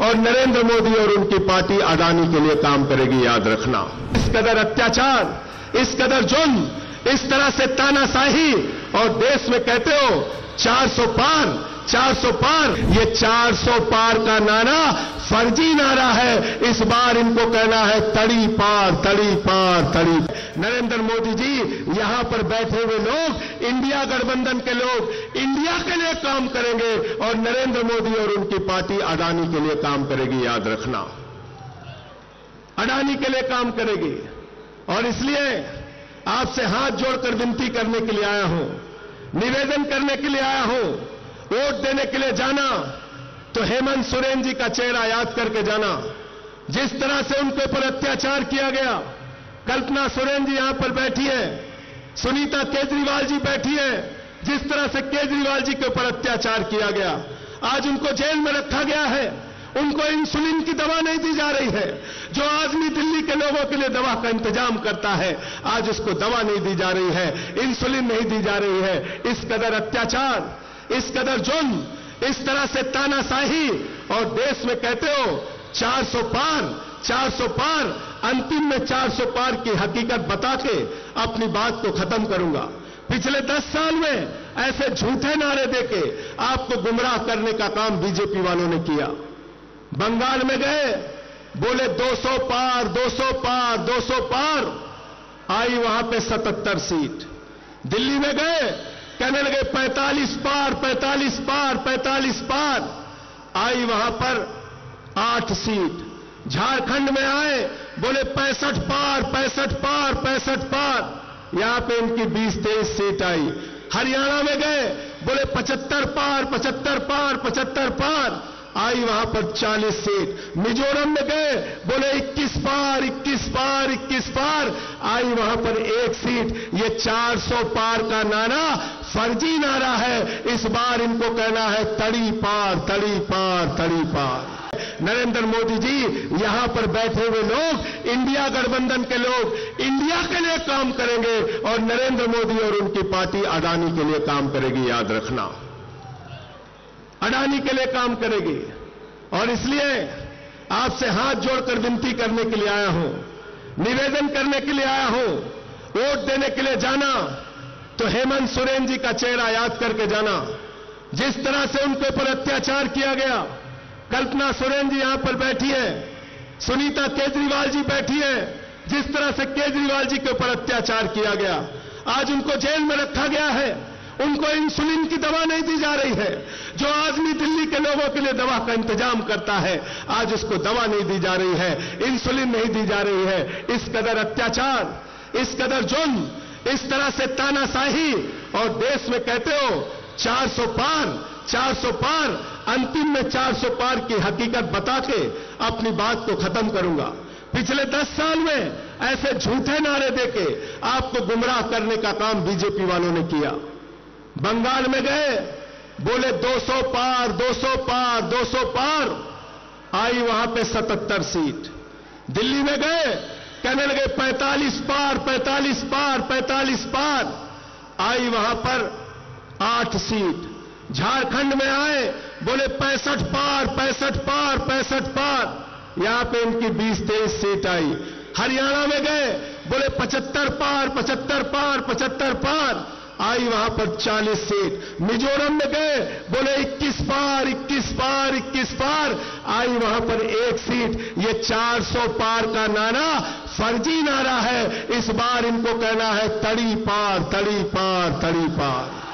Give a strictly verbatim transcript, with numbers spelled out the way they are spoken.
और नरेंद्र मोदी और उनकी पार्टी अडानी के लिए काम करेगी, याद रखना। इस कदर अत्याचार, इस कदर जुल्म, इस तरह से तानाशाही, और देश में कहते हो चार सौ पार, चार सौ पार। ये चार सौ पार का नारा फर्जी नारा है। इस बार इनको कहना है तड़ी पार, तड़ी पार, तड़ी। नरेंद्र मोदी जी, यहां पर बैठे हुए लोग, इंडिया गठबंधन के लोग, इंडिया के लिए काम करेंगे और नरेंद्र मोदी और उनकी पार्टी अडानी के लिए काम करेगी, याद रखना। अडानी के लिए काम करेगी। और इसलिए आपसे हाथ जोड़कर विनती करने के लिए आया हूं, निवेदन करने के लिए आया हूं। वोट देने के लिए जाना तो हेमंत सोरेन जी का चेहरा याद करके जाना। जिस तरह से उनके ऊपर अत्याचार किया गया, कल्पना सोरेन जी यहां पर बैठी है, सुनीता केजरीवाल जी बैठी है, जिस तरह से केजरीवाल जी के ऊपर अत्याचार किया गया, आज उनको जेल में रखा गया है। उनको इंसुलिन की दवा नहीं दी जा रही है। जो आदमी दिल्ली के लोगों के लिए दवा का इंतजाम करता है, आज उसको दवा नहीं दी जा रही है, इंसुलिन नहीं दी जा रही है। इस कदर अत्याचार, इस कदर जुल्म, इस तरह से तानाशाही, और देश में कहते हो चार सौ पार, चार सौ पार। अंतिम में चार सौ पार की हकीकत बता के अपनी बात को खत्म करूंगा। पिछले दस साल में ऐसे झूठे नारे देके आपको गुमराह करने का काम बीजेपी वालों ने किया। बंगाल में गए, बोले दो सौ पार, दो सौ पार, दो सौ पार, आई वहां पे सतहत्तर सीट। दिल्ली में गए, कहने लगे पैंतालीस पार, पैंतालीस पार, पैंतालीस पार, आई वहां पर आठ सीट। झारखंड में आए, बोले पैंसठ पार, पैंसठ पार, पैंसठ पार, यहां पे इनकी बीस तेईस सीट आई। हरियाणा में गए, बोले पचहत्तर पार, पचहत्तर पार, पचहत्तर पार, आई वहां पर चालीस सीट। मिजोरम में गए, बोले इक्कीस पार, इक्कीस पार, इक्कीस पार, आई वहां पर एक सीट। ये चार सौ पार का नारा फर्जी नारा है। इस बार इनको कहना है तड़ी पार, तड़ी पार, तड़ी पार। नरेंद्र मोदी जी, यहां पर बैठे हुए लोग, इंडिया गठबंधन के लोग, इंडिया के लिए काम करेंगे और नरेंद्र मोदी और उनकी पार्टी अडानी के लिए काम करेगी, याद रखना। अडानी के लिए काम करेगी। और इसलिए आपसे हाथ जोड़कर विनती करने के लिए आया हूं, निवेदन करने के लिए आया हूं। वोट देने के लिए जाना तो हेमंत सोरेन जी का चेहरा याद करके जाना। जिस तरह से उनके ऊपर अत्याचार किया गया, कल्पना सोरेन जी यहां पर बैठी है, सुनीता केजरीवाल जी बैठी है, जिस तरह से केजरीवाल जी के ऊपर अत्याचार किया गया, आज उनको जेल में रखा गया है। उनको इंसुलिन की दवा नहीं दी जा रही है। जो आदमी दिल्ली के लोगों के लिए दवा का इंतजाम करता है, आज उसको दवा नहीं दी जा रही है, इंसुलिन नहीं दी जा रही है। इस कदर अत्याचार, इस कदर जुल्म, इस तरह से तानाशाही, और देश में कहते हो चार सौ पार, चार सौ पार। अंतिम में चार सौ पार की हकीकत बता के अपनी बात को खत्म करूंगा। पिछले दस साल में ऐसे झूठे नारे देके आपको गुमराह करने का काम बीजेपी वालों ने किया। बंगाल में गए, बोले दो सौ पार, दो सौ पार, दो सौ पार, आई वहां पे सतहत्तर सीट। दिल्ली में गए, कहने लगे पैंतालीस पार, पैंतालीस पार, पैंतालीस पार, आई वहां पर आठ सीट। झारखंड में आए, बोले पैंसठ पार, पैंसठ पार, पैंसठ पार, यहां पे इनकी बीस तेईस सीट आई। हरियाणा में गए, बोले पचहत्तर पार, पचहत्तर पार, पचहत्तर पार, आई वहां पर चालीस सीट। मिजोरम में गए, बोले इक्कीस पार, इक्कीस पार, इक्कीस पार, आई वहां पर एक सीट। ये चार सौ पार का नारा फर्जी नारा है। इस बार इनको कहना है तड़ी पार, तड़ी पार, तड़ी पार।